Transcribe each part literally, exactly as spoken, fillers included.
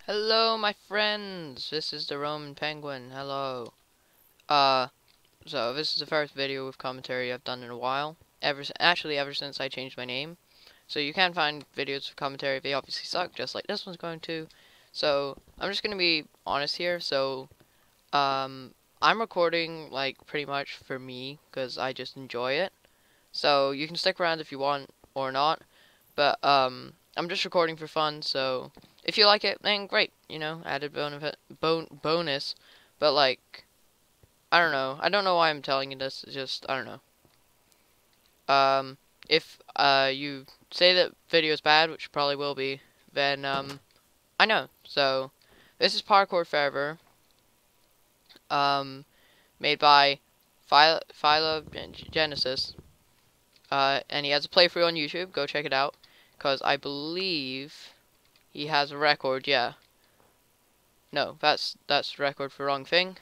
Hello, my friends. This is the Roman Penguin. Hello. Uh, so this is the first video with commentary I've done in a while. Ever actually ever since I changed my name. So you can find videos with commentary. They obviously suck, just like this one's going to. So I'm just gonna be honest here. So, um, I'm recording like pretty much for me because I just enjoy it. So you can stick around if you want or not. But um, I'm just recording for fun. So if you like it, then great. You know, added bonus, bon bonus. But like, I don't know. I don't know why I'm telling you this. It's just I don't know. Um, if uh you say that video is bad, which probably will be, then um, I know. So this is Parkour Fervor. Um, made by Philo Philogenesis. Uh, and he has a playthrough on YouTube. Go check it out, cause I believe he has a record. Yeah. No, that's that's record for wrong thing.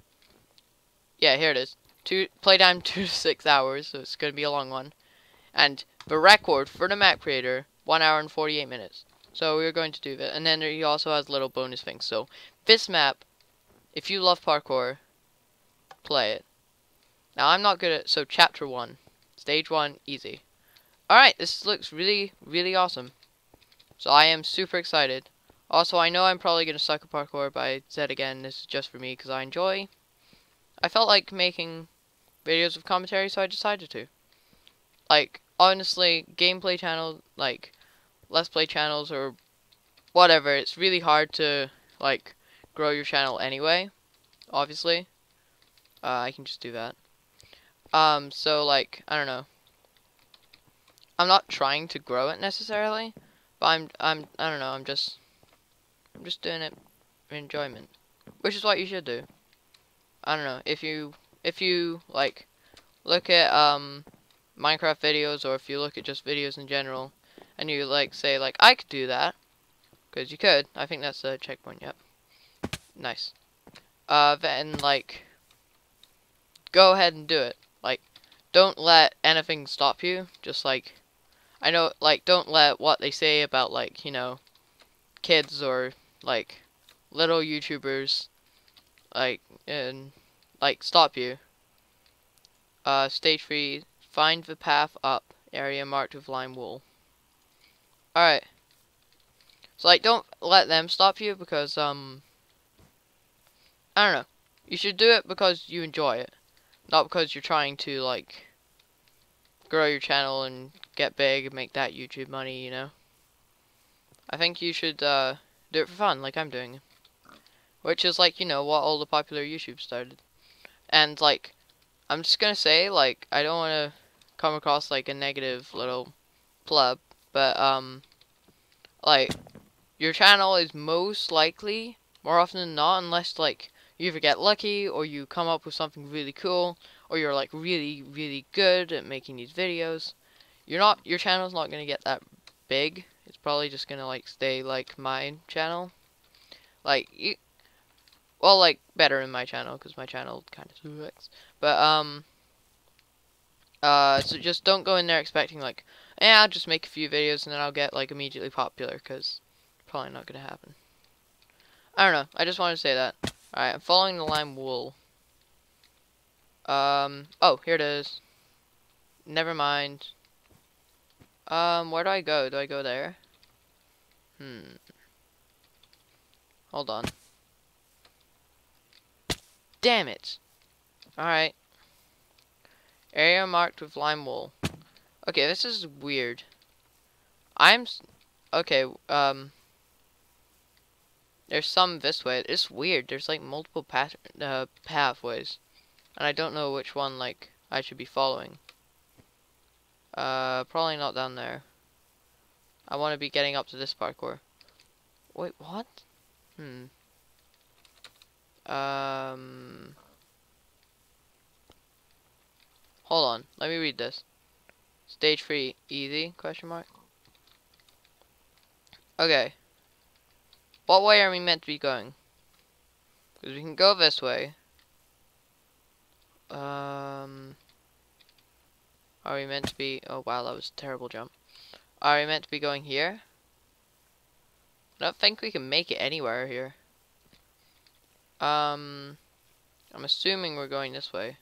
Yeah, here it is. Two playtime two to six hours, so it's gonna be a long one. And the record for the map creator, one hour and forty-eight minutes. So we're going to do that. And then he also has little bonus things. So this map, if you love parkour, play it. Now I'm not good at so chapter one, stage one, easy. Alright, this looks really, really awesome. So I am super excited. Also, I know I'm probably going to suck at parkour, but I said again, this is just for me because I enjoy. I felt like making videos with commentary, so I decided to. Like, honestly, gameplay channels, like, let's play channels or whatever, it's really hard to, like, grow your channel anyway, obviously. Uh, I can just do that. Um, so, like, I don't know. I'm not trying to grow it necessarily, but I'm, I'm, I don't know, I'm just... I'm just doing it for enjoyment, which is what you should do. I don't know, if you if you like look at um Minecraft videos, or if you look at just videos in general, and you like say like I could do that, because you could. I think that's a checkpoint. Yep, nice. Uh, then like go ahead and do it. Like, don't let anything stop you. Just like I know, like don't let what they say about like you know kids or like little YouTubers like and like stop you. Uh, stage three, find the path up, area marked with lime wool. Alright. So like don't let them stop you because um I don't know. You should do it because you enjoy it. Not because you're trying to like grow your channel and get big and make that YouTube money, you know. I think you should uh do it for fun like I'm doing. Which is like, you know, what all the popular YouTube started. And like, I'm just gonna say, like, I don't wanna come across like a negative little pleb, but um like your channel is most likely, more often than not, unless like you either get lucky or you come up with something really cool, or you're like really, really good at making these videos, you're not your channel's not gonna get that big. It's probably just gonna like stay like my channel. Like you Well, like, better in my channel, because my channel kind of sucks. But, um, uh, so just don't go in there expecting, like, yeah, I'll just make a few videos and then I'll get, like, immediately popular, because probably not going to happen. I don't know, I just wanted to say that. Alright, I'm following the lime wool. Um, oh, here it is. Never mind. Um, where do I go? Do I go there? Hmm. Hold on. Damn it! Alright. Area marked with lime wool. Okay, this is weird. I'm... S okay, um... there's some this way. It's weird. There's, like, multiple path uh, pathways. And I don't know which one, like, I should be following. Uh, probably not down there. I want to be getting up to this parkour. Wait, what? Hmm. Um... Hold on. Let me read this. Stage three, easy, question mark. Okay. What way are we meant to be going? Because we can go this way. Um... Are we meant to be... Oh, wow, that was a terrible jump. Are we meant to be going here? I don't think we can make it anywhere here. Um, I'm assuming we're going this way.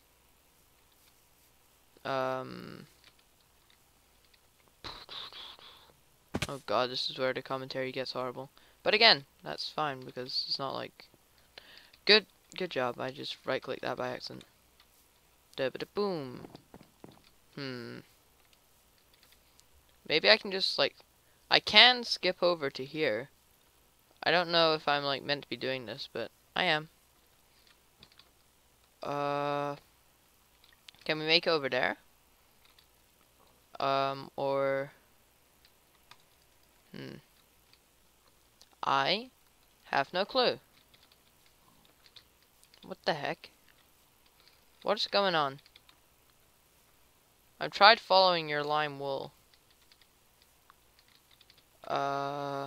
Um, oh god, this is where the commentary gets horrible. But again, that's fine because it's not like... Good, good job. I just right-clicked that by accident. Da-ba-da-boom. Hmm. Maybe I can just, like... I can skip over to here. I don't know if I'm, like, meant to be doing this, but I am. Uh... Can we make it over there? Um, or... Hmm. I have no clue. What the heck? What's going on? I've tried following your lime wool. Uh...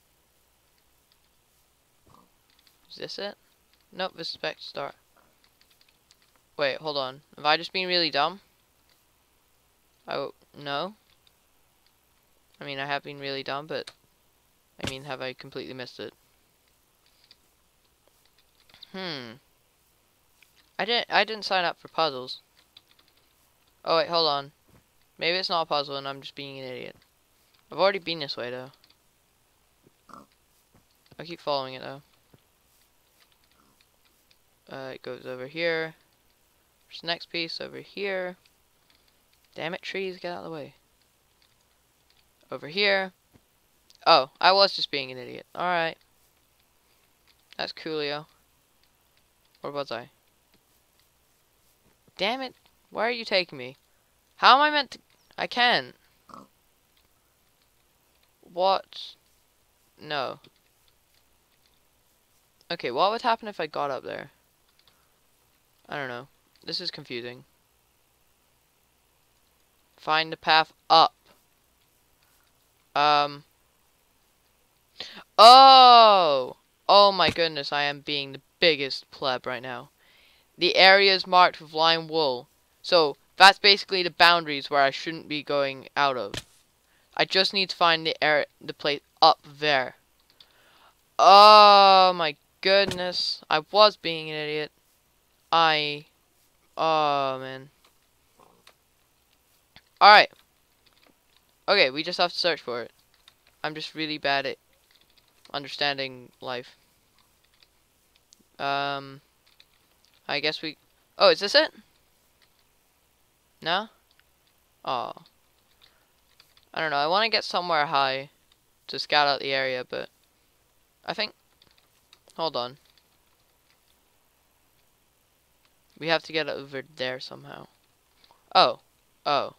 Is this it? Nope, this is back to start. Wait, hold on. Have I just been really dumb? Oh, no? I mean, I have been really dumb, but... I mean, have I completely missed it? Hmm. I didn't, I didn't sign up for puzzles. Oh, wait, hold on. Maybe it's not a puzzle and I'm just being an idiot. I've already been this way, though. I keep following it, though. Uh, it goes over here. There's the next piece over here. Damn it, trees, get out of the way. Over here. Oh, I was just being an idiot. Alright. That's coolio. Where was I? Damn it. Why are you taking me? How am I meant to... I can't. What? No. Okay, what would happen if I got up there? I don't know. This is confusing. Find the path up. Um. Oh! Oh my goodness, I am being the biggest pleb right now. The area is marked with lime wool. So, that's basically the boundaries where I shouldn't be going out of. I just need to find the area, the place up there. Oh my goodness. I was being an idiot. I... Oh, man. Alright. Okay, we just have to search for it. I'm just really bad at understanding life. Um... I guess we... Oh, is this it? No? Oh. I don't know, I want to get somewhere high to scout out the area, but... I think... Hold on. We have to get over there somehow. Oh. Oh.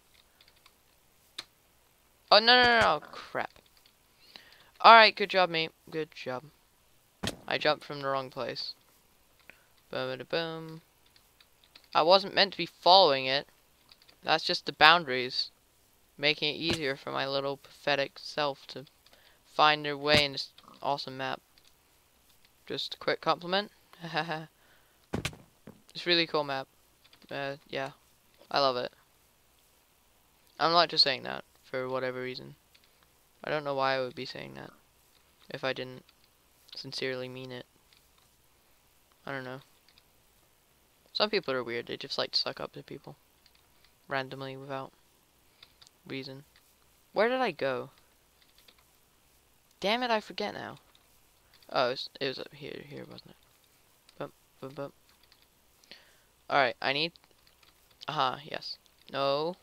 Oh, no, no, no, no. Crap. Alright, good job, mate. Good job. I jumped from the wrong place. Boom, boom. I wasn't meant to be following it. That's just the boundaries. Making it easier for my little pathetic self to find their way in this awesome map. Just a quick compliment. It's a really cool map. Uh, yeah. I love it. I'm not just saying that for whatever reason. I don't know why I would be saying that if I didn't sincerely mean it. I don't know. Some people are weird. They just like to suck up to people. Randomly, without reason. Where did I go? Damn it, I forget now. Oh, it was, it was up here, here, wasn't it? Bump, bump, bump. Alright, I need... Aha, yes. No.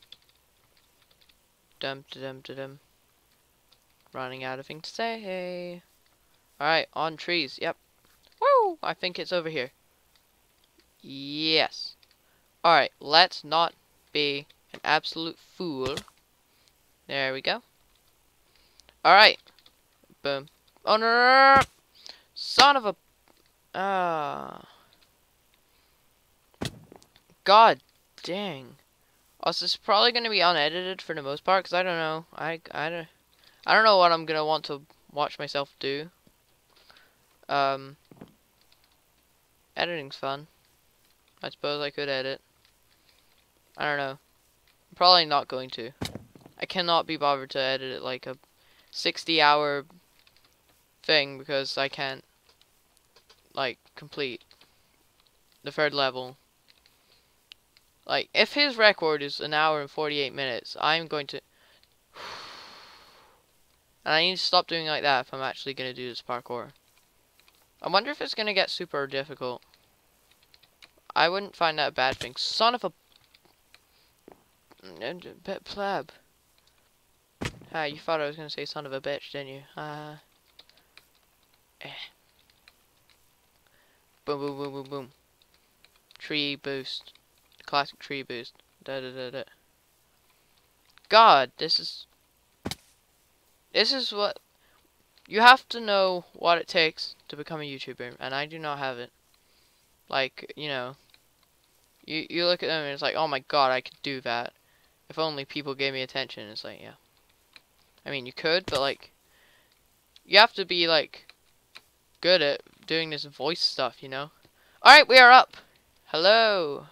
Dum, da, dum, da, dum. Running out of things to say. Alright, on trees, yep. Woo! I think it's over here. Yes. Alright, let's not be an absolute fool. There we go. Alright. Boom. Oh, no, no, no. Son of a... Ah. God dang. Also, this is probably going to be unedited for the most part, because I don't know. I, I, don't, I don't know what I'm going to want to watch myself do. Um, editing's fun. I suppose I could edit. I don't know. Probably not going to. I cannot be bothered to edit it like a sixty hour thing because I can't, like, complete the third level. Like, if his record is an hour and forty-eight minutes, I'm going to... And I need to stop doing like that if I'm actually going to do this parkour. I wonder if it's going to get super difficult. I wouldn't find that a bad thing. Son of a... Bit pleb. Ah, you thought I was going to say son of a bitch, didn't you? Uh... Eh. Boom, boom, boom, boom, boom. Tree boost. Classic tree boost. Da da da da. God, this is... This is what... You have to know what it takes to become a YouTuber, and I do not have it. Like, you know... You, you look at them and it's like, oh my god, I could do that. If only people gave me attention. It's like, yeah. I mean, you could, but like... You have to be, like... good at doing this voice stuff, you know? Alright, we are up! Hello!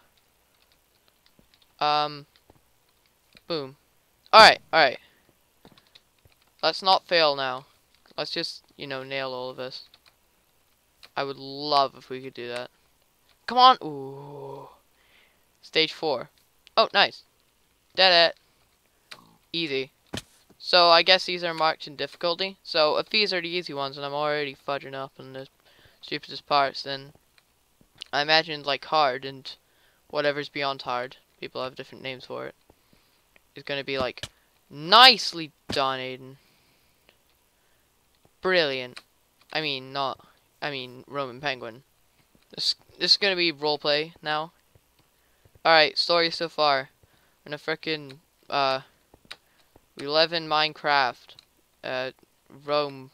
Um... Boom. Alright, alright. Let's not fail now. Let's just, you know, nail all of this. I would love if we could do that. Come on! Ooh. Stage four. Oh, nice. Dead it. Easy. So, I guess these are marked in difficulty. So, if these are the easy ones and I'm already fudging up on the stupidest parts, then I imagine, like, hard and whatever's beyond hard, people have different names for it, is going to be, like, nicely done, Aiden. Brilliant. I mean, not... I mean, Roman Penguin. This, this is going to be roleplay now. Alright, story so far. We're in a frickin', uh... We live in Minecraft. Uh, Rome.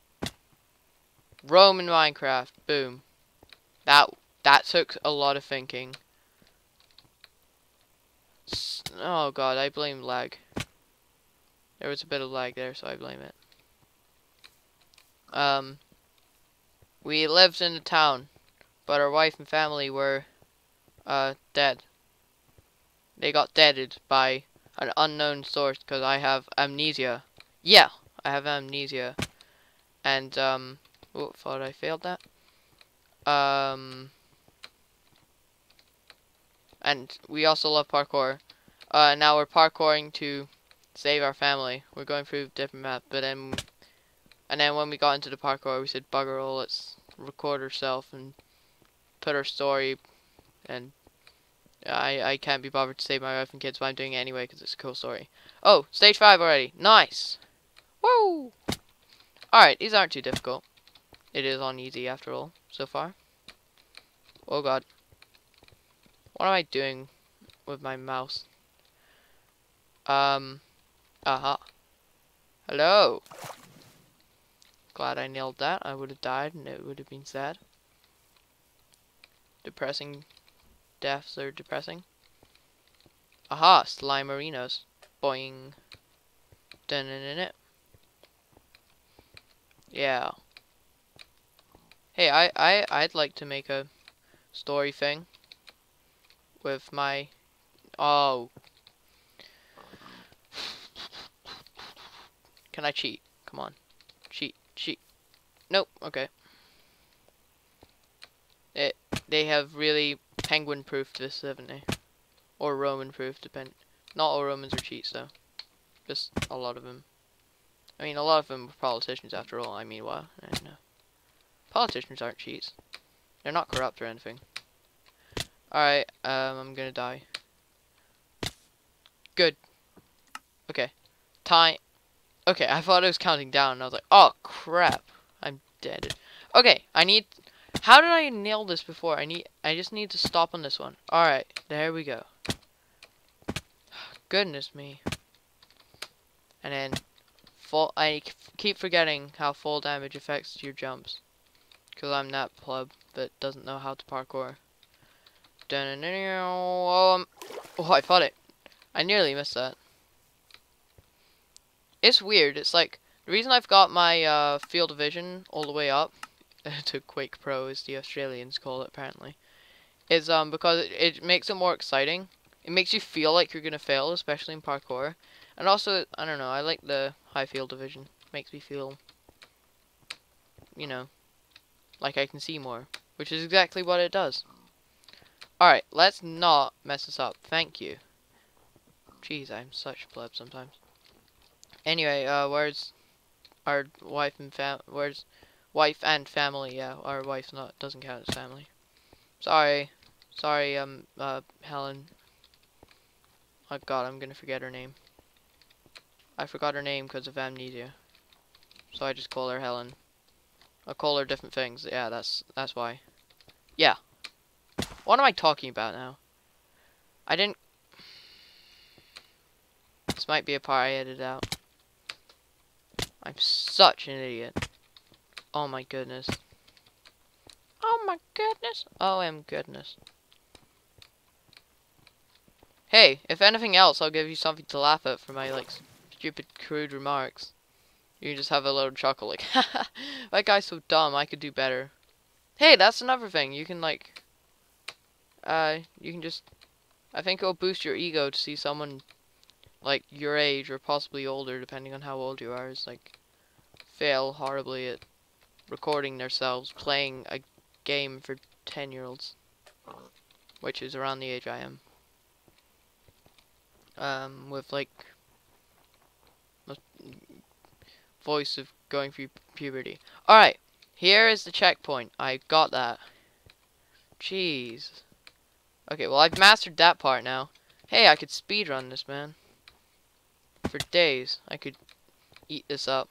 Rome in Minecraft. Boom. That, that took a lot of thinking. S oh god, I blame lag. There was a bit of lag there, so I blame it. Um, we lived in a town, but our wife and family were, uh, dead. They got deaded by an unknown source, because I have amnesia. Yeah, I have amnesia. And, um, oh, thought I failed that. Um, and we also love parkour. Uh, now we're parkouring to save our family. We're going through different maps, but then... And then when we got into the parkour, we said, bugger all, let's record ourselves and put our story. And I I can't be bothered to save my wife and kids, but I'm doing it anyway because it's a cool story. Oh, stage five already. Nice. Woo! Alright, these aren't too difficult. It is on easy after all, so far. Oh god. What am I doing with my mouse? Um, aha. Uh-huh. Hello. Glad I nailed that. I would have died and it would have been sad. Depressing. Deaths are depressing. Aha, Slimerinos. Boing. Dun in it. Yeah. Hey, I, I, I'd like to make a story thing with my... Oh. Can I cheat? Come on. Cheat. Cheat. Nope. Okay. It, they have really penguin-proofed this, haven't they? Or Roman-proofed, depend. Not all Romans are cheats, though. Just a lot of them. I mean, a lot of them are politicians, after all. I mean, what? I don't know. Politicians aren't cheats. They're not corrupt or anything. Alright, um, I'm gonna die. Good. Okay. Time. Okay, I thought I was counting down, and I was like, oh, crap. I'm dead. Okay, I need... How did I nail this before? I need... I just need to stop on this one. Alright, there we go. Goodness me. And then... Full... I keep forgetting how full damage affects your jumps. Because I'm that pleb that doesn't know how to parkour. Um, oh, I fought it. I nearly missed that. It's weird. It's like, the reason I've got my uh, field of vision all the way up, to Quake Pro as the Australians call it apparently, is um because it, it makes it more exciting. It makes you feel like you're going to fail, especially in parkour. And also, I don't know, I like the high field of vision. Makes me feel you know, like I can see more, which is exactly what it does. Alright, let's not mess this up. Thank you. Jeez, I'm such a pleb sometimes. Anyway, uh, where's our wife and fam- where's wife and family? Yeah, our wife not doesn't count as family. Sorry. Sorry, um, uh, Helen. Oh god, I'm gonna forget her name. I forgot her name because of amnesia. So I just call her Helen. I'll call her different things. Yeah, that's that's why. Yeah. What am I talking about now? I didn't... This might be a part I edited out. I'm such an idiot. Oh my goodness. Oh my goodness. Oh, I'm goodness. Hey, if anything else, I'll give you something to laugh at for my, like, stupid, crude remarks. You can just have a little chuckle, like, haha, that guy's so dumb, I could do better. Hey, that's another thing. You can, like, uh, you can just, I think it'll boost your ego to see someone, like, your age, or possibly older, depending on how old you are, is, like, fail horribly at recording themselves playing a game for ten-year-olds, which is around the age I am. Um, with, like, a voice of going through puberty. Alright, here is the checkpoint. I got that. Jeez. Okay, well, I've mastered that part now. Hey, I could speedrun this, man. For days, I could eat this up.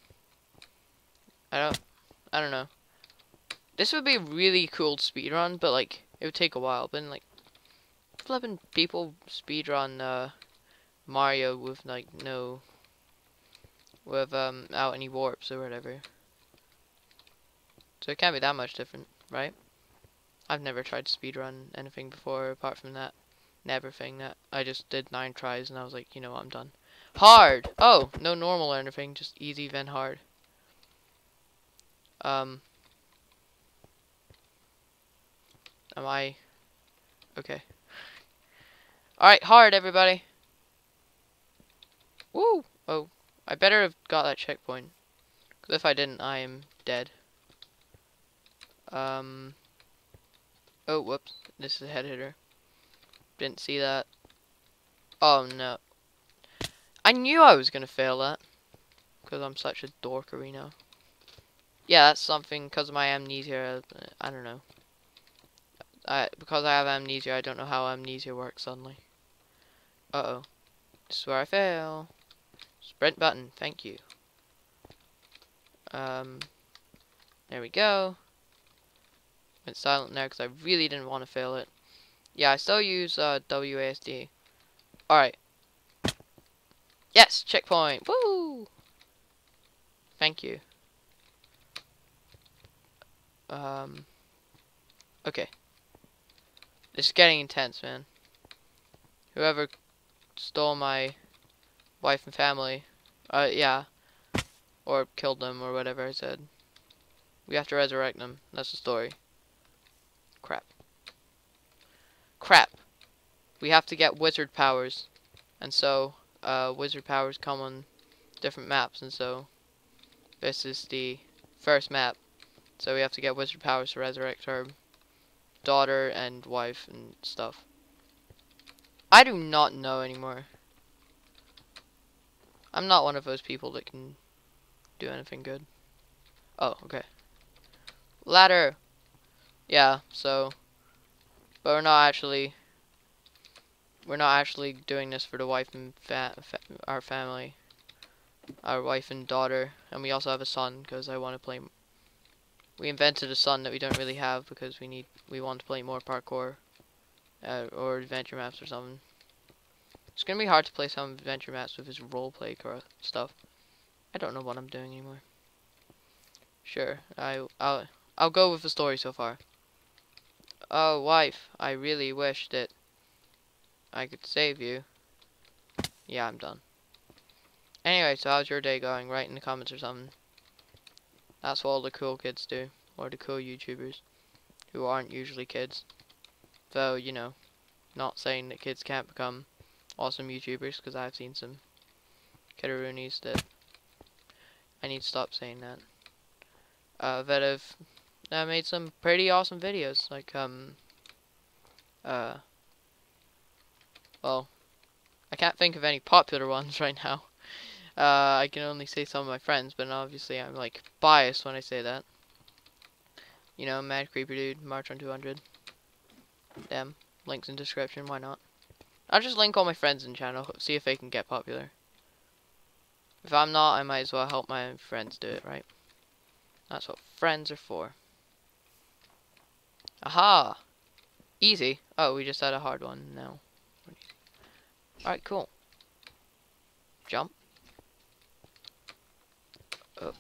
I don't, I don't know. This would be a really cool speedrun, but, like, it would take a while. But, like, flipping people speedrun, uh, Mario with, like, no, with, um, out any warps or whatever. So it can't be that much different, right? I've never tried to speedrun anything before, apart from that never thing that I just did nine tries, and I was like, you know what, I'm done. Hard! Oh, no normal or anything, just easy then hard. Um, am I... Okay. Alright, hard, everybody! Woo! Oh, I better have got that checkpoint. Because if I didn't, I am dead. Um... Oh, whoops. This is a head hitter. Didn't see that. Oh, no. I knew I was gonna fail that. Because I'm such a dorkery now. Yeah, that's something, because of my amnesia, I don't know. I, because I have amnesia, I don't know how amnesia works suddenly. Uh-oh. This is where I fail. Sprint button, thank you. Um, there we go. Went silent there because I really didn't want to fail it. Yeah, I still use uh, W A S D. Alright. Yes, checkpoint. Woo! Thank you. Um, okay. This is getting intense, man. Whoever stole my wife and family, uh, yeah, or killed them, or whatever I said. We have to resurrect them. That's the story. Crap. Crap. We have to get wizard powers. And so, uh, wizard powers come on different maps, and so this is the first map. So we have to get wizard powers to resurrect her daughter and wife and stuff. I do not know anymore. I'm not one of those people that can do anything good. Oh, okay. Ladder! Yeah, so... But we're not actually... We're not actually doing this for the wife and fa fa our family. Our wife and daughter. And we also have a son, because I want to play... We invented a son that we don't really have, because we need... We want to play more parkour. Uh, or adventure maps or something. It's gonna be hard to play some adventure maps with his roleplay stuff. I don't know what I'm doing anymore. Sure, I, I'll, I'll go with the story so far. Oh, wife, I really wish that I could save you. Yeah, I'm done. Anyway, so how's your day going? Write in the comments or something. That's what all the cool kids do. Or the cool YouTubers. Who aren't usually kids. Though, you know, not saying that kids can't become awesome YouTubers, because I've seen some kidderoonies that I need to stop saying that. uh, that have uh, made some pretty awesome videos. Like, um, uh, well, I can't think of any popular ones right now. Uh, I can only say some of my friends, but obviously I'm, like, biased when I say that. You know, Mad Creeper Dude, March on two hundred. Them. Links in description, why not? I'll just link all my friends in the channel, see if they can get popular. If I'm not, I might as well help my friends do it, right? That's what friends are for. Aha! Easy. Oh, we just had a hard one now. Alright, cool. Jump. Oh.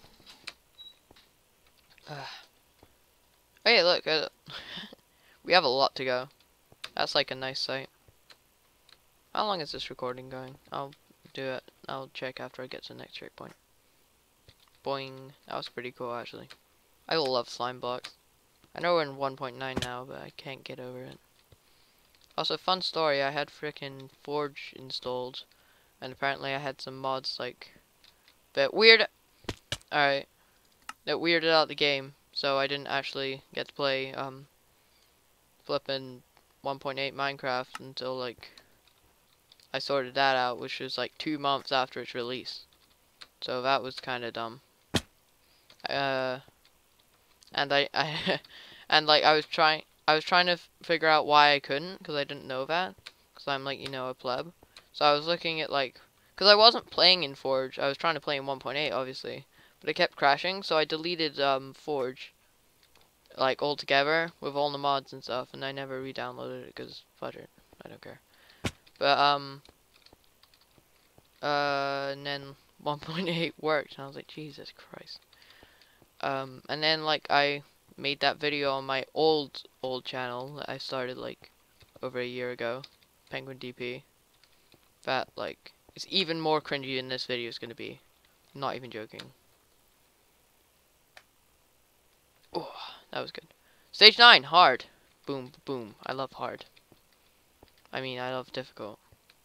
Uh. Hey, look. Uh, we have a lot to go. That's like a nice sight. How long is this recording going? I'll do it. I'll check after I get to the next checkpoint. Boing. That was pretty cool, actually. I love slime blocks. I know we're in one point nine now, but I can't get over it. Also, fun story, I had frickin' Forge installed, and apparently I had some mods, like, that weird, alright, that weirded out the game, so I didn't actually get to play, um, flippin' one point eight Minecraft until, like, I sorted that out, which was, like, two months after its release. So that was kinda dumb. Uh, and I, I, and, like, I was trying, I was trying to f figure out why I couldn't, because I didn't know that. Because I'm, like, you know, a pleb. So I was looking at, like... Because I wasn't playing in Forge. I was trying to play in one point eight, obviously. But it kept crashing, so I deleted um, Forge. Like, altogether, with all the mods and stuff. And I never re-downloaded it, because fudge it. I don't care. But, um... Uh, and then one point eight worked. And I was like, Jesus Christ. Um, and then, like, I... made that video on my old old channel that I started like over a year ago, Penguin D P. That like is even more cringy than this video is gonna be. I'm not even joking. Oh, that was good. Stage nine, hard. Boom, boom. I love hard. I mean, I love difficult.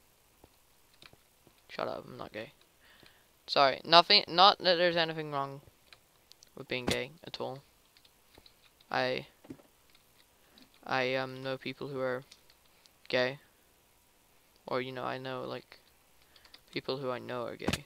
Shut up, I'm not gay. Sorry, nothing. Not that there's anything wrong with being gay at all. I I um know people who are gay, or you know I know like people who I know are gay,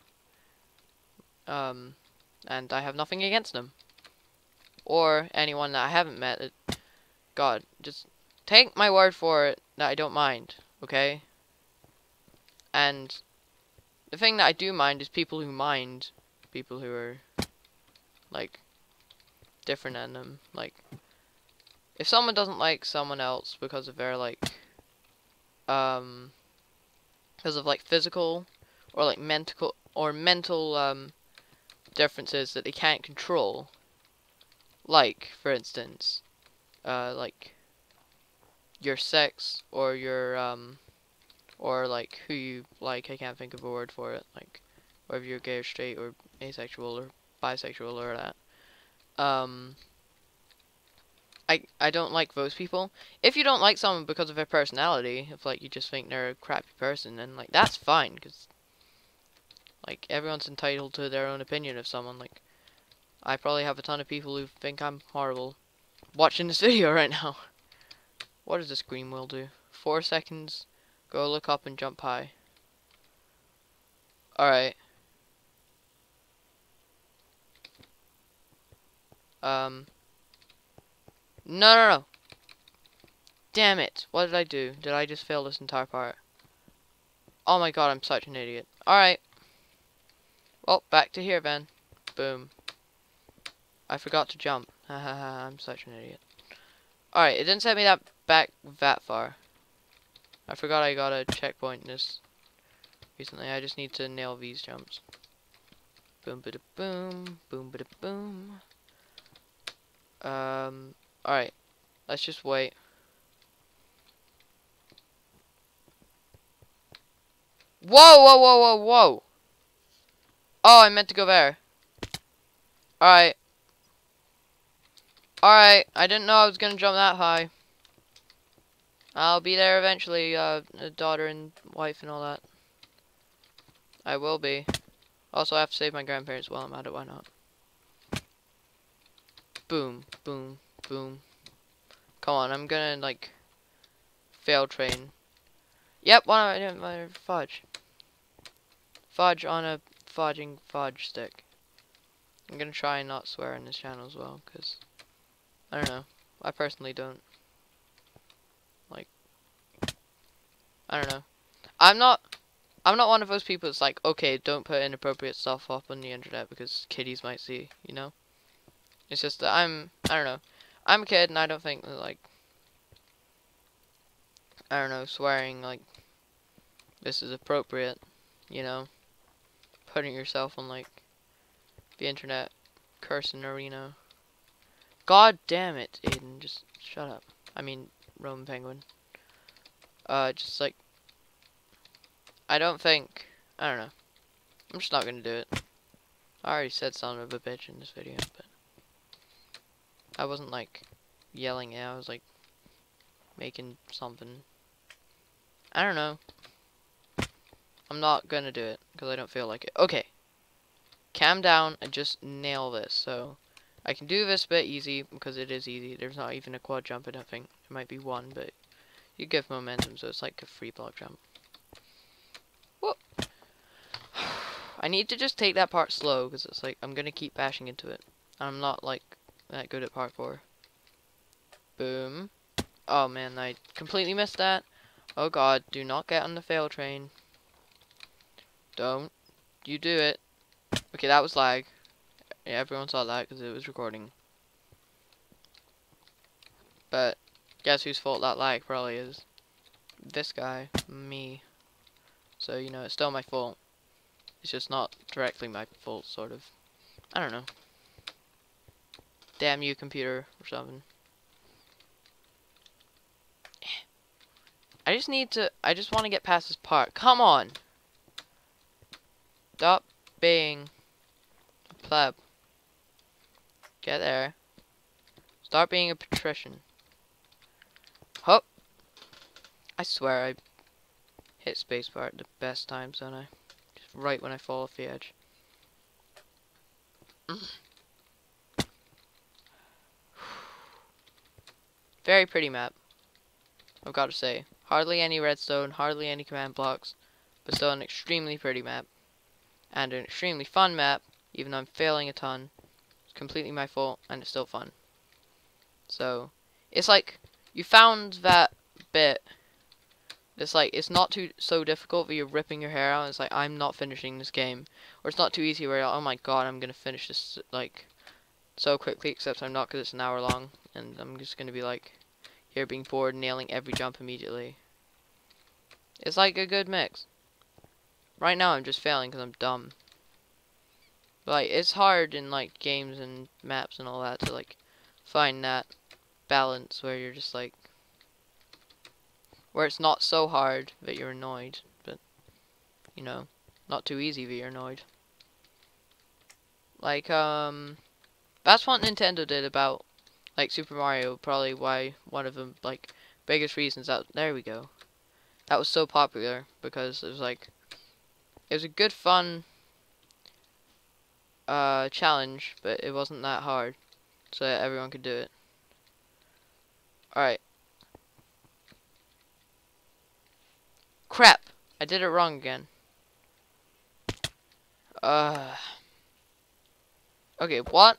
um and I have nothing against them or anyone that I haven't met. It, God, just take my word for it that I don't mind, okay? And the thing that I do mind is people who mind people who are like different than them. Like, if someone doesn't like someone else because of their, like, um, because of, like, physical or, like, mental, or mental, um, differences that they can't control, like, for instance, uh, like, your sex, or your, um, or, like, who you like, I can't think of a word for it, like, whether you're gay or straight, or asexual, or bisexual, or that, um... I, I don't like those people. If you don't like someone because of their personality, if, like, you just think they're a crappy person, then, like, that's fine, because, like, everyone's entitled to their own opinion of someone. Like, I probably have a ton of people who think I'm horrible watching this video right now. What does this green wheel do? Four seconds, go look up and jump high. Alright. Um... No, no, no. Damn it. What did I do? Did I just fail this entire part? Oh my god, I'm such an idiot. Alright. Well, back to here then. Boom. I forgot to jump. Hahaha, I'm such an idiot. Alright, it didn't set me that back that far. I forgot I got a checkpoint in this recently. I just need to nail these jumps. Boom, bada boom. Boom, bada boom. Um... Alright, let's just wait. Whoa, whoa, whoa, whoa, whoa! Oh, I meant to go there. Alright. Alright, I didn't know I was gonna jump that high. I'll be there eventually, uh, a daughter and wife and all that. I will be. Also, I have to save my grandparents while I'm at it, why not? Boom, boom, boom. Come on, I'm gonna, like, fail train. Yep, why don't I fudge? Fudge on a fudging fudge stick. I'm gonna try and not swear on this channel as well, because, I don't know. I personally don't. Like, I don't know. I'm not, I'm not one of those people that's like, okay, don't put inappropriate stuff up on the internet because kiddies might see, you know? It's just that I'm, I don't know. I'm a kid and I don't think that, like, I don't know, swearing, like, this is appropriate, you know? Putting yourself on, like, the internet cursing arena. God damn it, Aiden, just shut up. I mean, Roman Penguin. Uh, just, like, I don't think, I don't know. I'm just not gonna do it. I already said son of a bitch in this video, but I wasn't, like, yelling it, I was, like, making something. I don't know. I'm not gonna do it, because I don't feel like it. Okay. Calm down and just nail this, so I can do this bit easy, because it is easy. There's not even a quad jump, I don't think. There might be one, but you give momentum, so it's like a free block jump. Whoop. I need to just take that part slow, because it's like, I'm gonna keep bashing into it. I'm not, like, that good at parkour. Boom. Oh man, I completely missed that. Oh god, do not get on the fail train. Don't you do it. Okay, that was lag. Yeah, everyone saw that because it was recording. But guess whose fault that lag probably is? This guy, me. So, you know, it's still my fault. It's just not directly my fault, sort of. I don't know. Damn you, computer, or something. I just need to, I just want to get past this part. Come on! Stop being a pleb. Get there. Start being a patrician. Hop! I swear I hit spacebar at the best times, don't I? Just right when I fall off the edge. Very pretty map, I've got to say. Hardly any redstone, hardly any command blocks, but still an extremely pretty map. And an extremely fun map, even though I'm failing a ton. It's completely my fault, and it's still fun. So, it's like, you found that bit. It's like, it's not too so difficult that you're ripping your hair out. It's like, I'm not finishing this game. Or it's not too easy where you're like, oh my god, I'm gonna finish this, like, so quickly, except I'm not because it's an hour long. And I'm just gonna be like, here being bored, nailing every jump immediately. It's like a good mix. Right now I'm just failing because I'm dumb. Like, it's hard in, like, games and maps and all that to, like, find that balance where you're just, like, where it's not so hard that you're annoyed, but, you know, not too easy that you're annoyed. Like, um, that's what Nintendo did about, like, Super Mario, probably why one of the, like, biggest reasons that, there we go. That was so popular, because it was, like, it was a good, fun, uh, challenge, but it wasn't that hard, so that everyone could do it. Alright. Crap! I did it wrong again. Uh. Okay, what?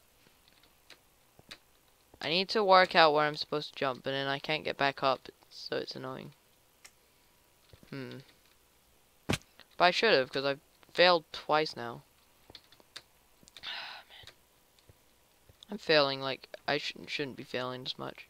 I need to work out where I'm supposed to jump, and then I can't get back up, so it's annoying. Hmm. But I should have, because I've failed twice now. Man. I'm failing, like, I sh shouldn't be failing this much.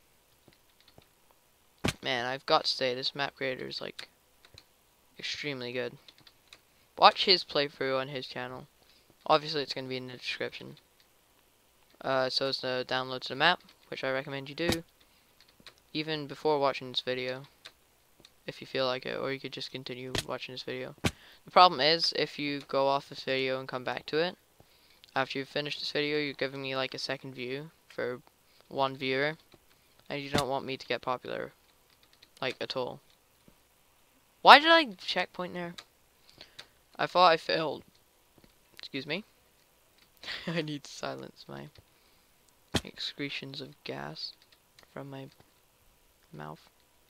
Man, I've got to say, this map creator is, like, extremely good. Watch his playthrough on his channel. Obviously, it's going to be in the description. Uh, so it's the download to the map, which I recommend you do, even before watching this video, if you feel like it, or you could just continue watching this video. The problem is, if you go off this video and come back to it, after you've finished this video, you're giving me, like, a second view for one viewer, and you don't want me to get popular, like, at all. Why did I checkpoint there? I thought I failed. Excuse me. I need to silence my excretions of gas from my mouth.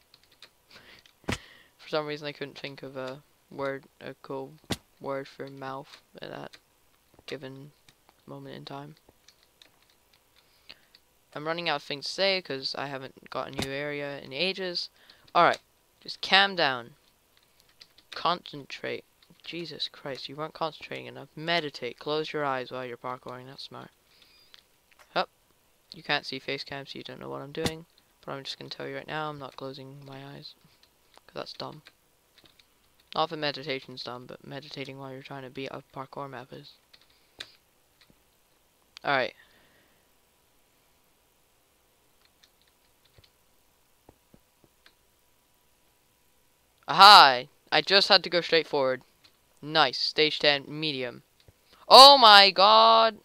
For some reason I couldn't think of a word, a cool word for mouth at that given moment in time. I'm running out of things to say because I haven't got a new area in ages. Alright, just calm down. Concentrate. Jesus Christ, you weren't concentrating enough. Meditate. Close your eyes while you're parkouring. That's smart. Hup. You can't see face cam, so you don't know what I'm doing. But I'm just going to tell you right now, I'm not closing my eyes. Because that's dumb. Not that meditation's dumb, but meditating while you're trying to beat a parkour map is. Alright. Aha! I just had to go straight forward. Nice. Stage ten, medium. Oh my god!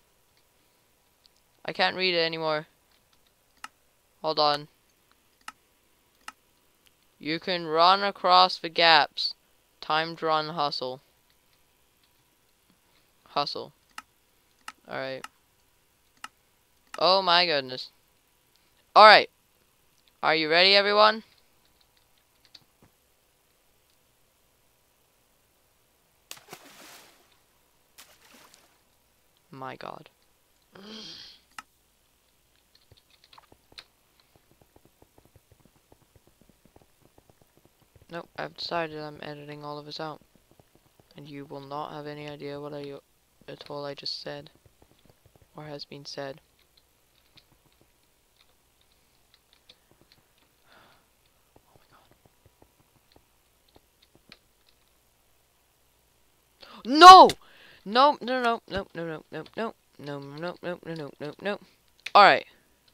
I can't read it anymore. Hold on. You can run across the gaps. Timed run hustle. Hustle. Alright. Oh my goodness. Alright. Are you ready, everyone? My god. Nope, I've decided I'm editing all of this out. And you will not have any idea what I at all I just said. Or has been said. Oh my god. No! No, no, no, no, no, no, no, no, no, no, no, no, no, no, no. Alright.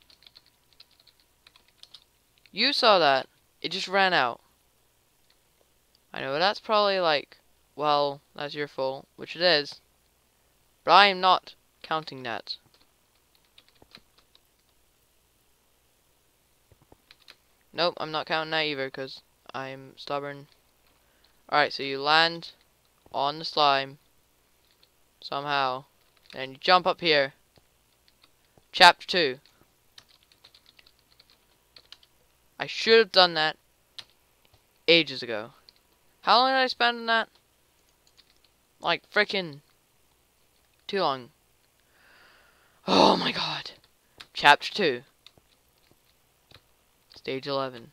You saw that. It just ran out. I know that's probably like, well, that's your fault, which it is. But I am not counting that. Nope, I'm not counting that either, because I'm stubborn. Alright, so you land on the slime. Somehow. And you jump up here. Chapter two. I should have done that ages ago. How long did I spend on that? Like, frickin' too long. Oh my god. Chapter two. Stage eleven.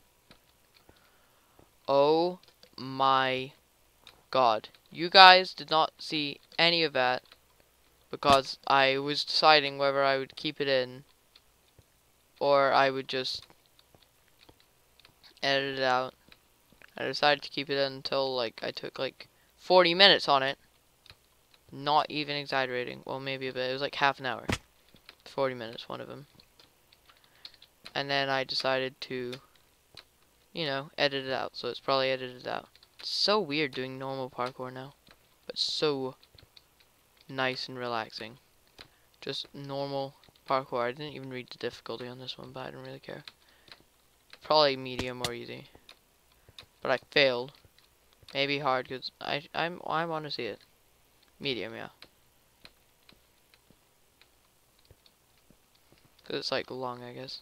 Oh my god. You guys did not see any of that because I was deciding whether I would keep it in or I would just edit it out. I decided to keep it in until like I took like forty minutes on it. Not even exaggerating. Well, maybe a bit. It was like half an hour. forty minutes, one of them. And then I decided to, you know, edit it out. So it's probably edited out. It's so weird doing normal parkour now. But so nice and relaxing. Just normal parkour. I didn't even read the difficulty on this one, but I didn't really care. Probably medium or easy. But I failed. Maybe hard because I I'm I want to see it. Medium, yeah. Cause it's like long, I guess.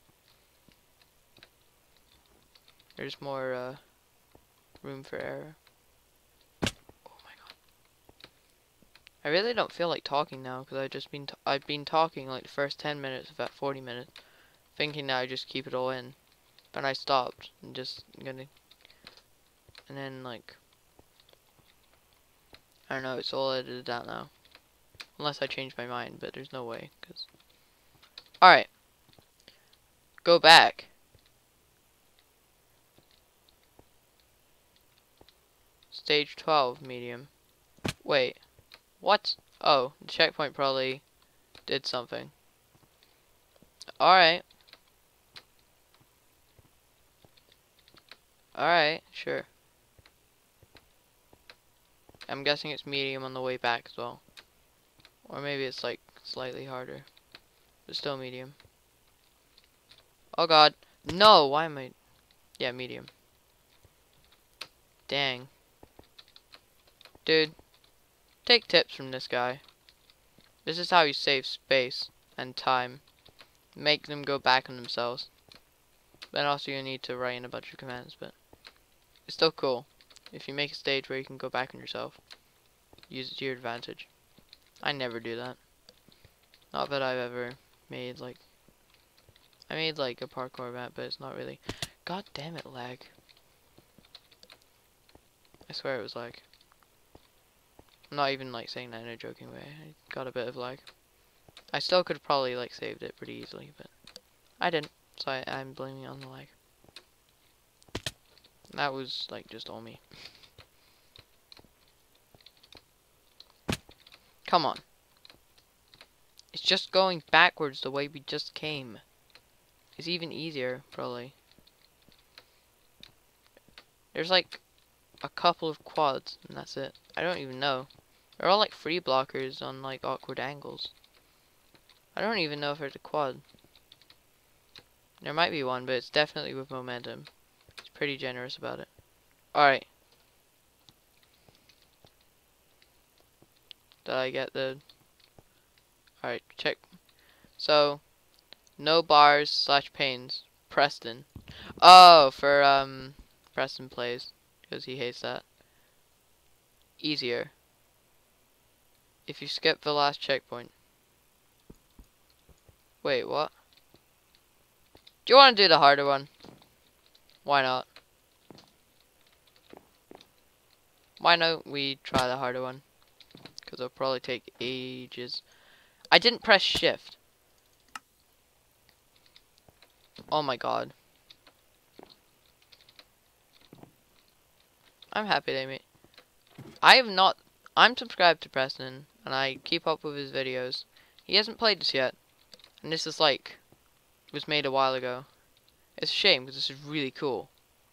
There's more uh, room for error. Oh my god! I really don't feel like talking now because I just been t I've been talking like the first ten minutes of that forty minutes, thinking that I just keep it all in, but I stopped and just gonna, and then like. I don't know, it's all edited out now. Unless I change my mind, but there's no way. Cause... Alright. Go back. Stage twelve, medium. Wait. What? Oh, the checkpoint probably did something. Alright. Alright, sure. I'm guessing it's medium on the way back as well. Or maybe it's like slightly harder. But still medium. Oh god. No! Why am I... Yeah, medium. Dang. Dude. Take tips from this guy. This is how you save space and time. make them go back on themselves. Then also you need to write in a bunch of commands, but it's still cool. If you make a stage where you can go back on yourself, use it to your advantage. I never do that. Not that I've ever made like I made like a parkour map, but it's not really. God damn it, lag. I swear it was lag. I'm not even like saying that in a joking way. I got a bit of lag. I still could have probably like saved it pretty easily, but I didn't. So I, I'm blaming it on the lag. That was like just all me. Come on. It's just going backwards the way we just came. It's even easier, probably. There's like a couple of quads, and that's it. I don't even know. They're all like free blockers on like awkward angles. I don't even know if there's a quad. There might be one, but it's definitely with momentum. It's pretty generous about it. Alright. Did I get the... Alright, check. So, no bars slash panes. Preston. Oh, for, um, Preston plays. Because he hates that. Easier. If you skip the last checkpoint. Wait, what? Do you want to do the harder one? Why not? Why don't we try the harder one? Because it'll probably take ages. I didn't press shift. Oh my god. I'm happy they made. I have not. I'm subscribed to Preston, and I keep up with his videos. He hasn't played this yet, and this is like was made a while ago. It's a shame because this is really cool.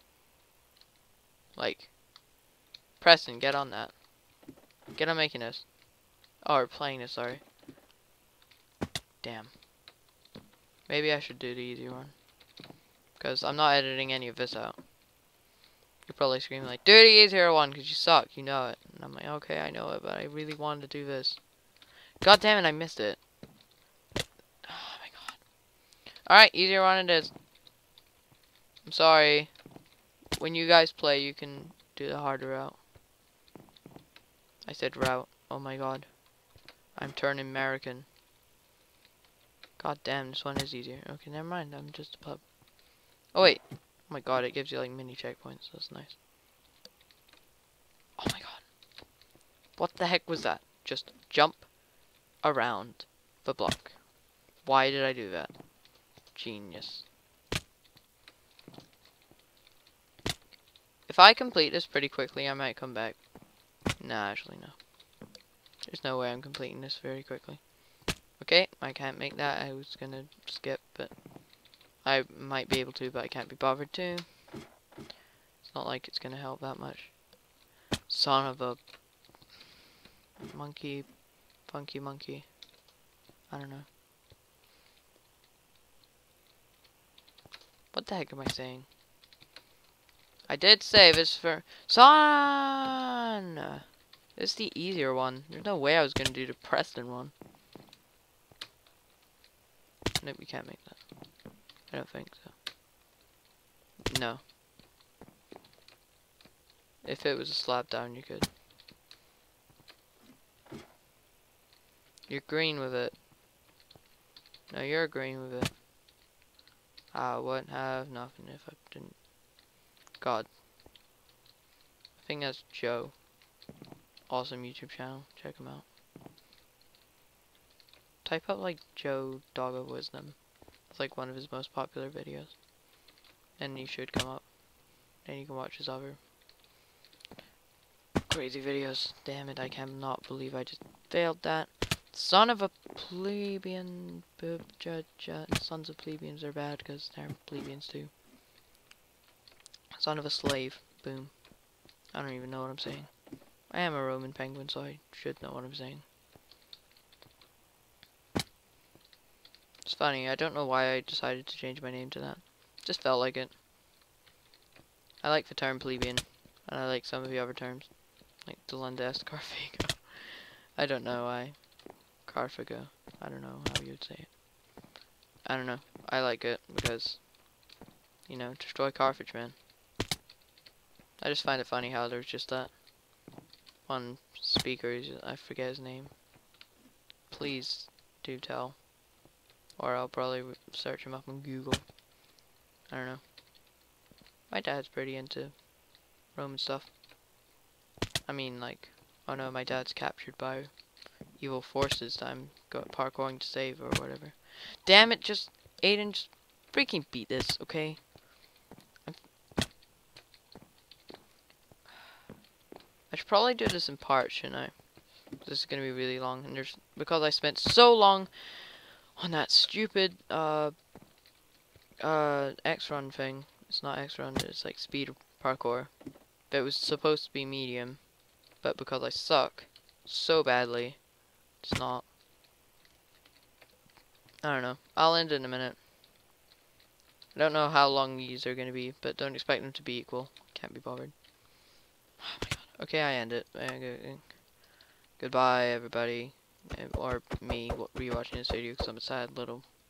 Like, Preston, get on that. Get on making this. Oh, or playing this. Sorry. Damn. Maybe I should do the easier one, because I'm not editing any of this out. You're probably screaming like, do the easier one because you suck, you know it. And I'm like, okay, I know it, but I really wanted to do this. God damn it, I missed it. Oh my god. Alright, easier one it is. I'm sorry. When you guys play, you can do the harder route. I said route. Oh my god. I'm turning American. God damn, this one is easier. Okay, never mind, I'm just a pub. Oh wait. Oh my god, it gives you like mini checkpoints. That's nice. Oh my god. What the heck was that? Just jump around the block. Why did I do that? Genius. If I complete this pretty quickly, I might come back. Nah, actually no. There's no way I'm completing this very quickly. Okay, I can't make that. I was gonna skip, but I might be able to, but I can't be bothered to. It's not like it's gonna help that much. Son of a monkey, funky monkey. I don't know. What the heck am I saying? I did say this for son. This is the easier one. There's no way I was gonna do the Preston one. Nope, we can't make that. I don't think so. No. If it was a slap down, you could. You're green with it. No, you're green with it. I wouldn't have nothing if I didn't. God. I think that's Joe. Awesome YouTube channel. Check him out. Type up like Joe Dog of Wisdom. It's like one of his most popular videos. And you should come up. And you can watch his other crazy videos. Damn it, I cannot believe I just failed that. Son of a plebeian. Sons of plebeians are bad because they're plebeians too. Son of a slave. Boom. I don't even know what I'm saying. I am a Roman penguin, so I should know what I'm saying. It's funny, I don't know why I decided to change my name to that. Just felt like it. I like the term plebeian, and I like some of the other terms. Like Delundes, Carfago. I don't know why. Carfago. I don't know how you would say it. I don't know. I like it because, you know, destroy Carthage, man. I just find it funny how there's just that one speaker, I forget his name. Please do tell. Or I'll probably search him up on Google. I don't know. My dad's pretty into Roman stuff. I mean, like, oh no, my dad's captured by evil forces that I'm go parkouring to save or whatever. Damn it, just, Aiden, just freaking beat this, okay? I'm I should probably do this in parts, shouldn't I? This is gonna be really long, and there's, because I spent so long on that stupid, uh, uh, X-run thing. It's not X-run, it's like speed parkour. But it was supposed to be medium, but because I suck so badly, it's not. I don't know. I'll end in a minute. I don't know how long these are gonna be, but don't expect them to be equal. Can't be bothered. Oh my god. Okay, I end it. Goodbye, everybody. Or me rewatching this video because I'm a sad little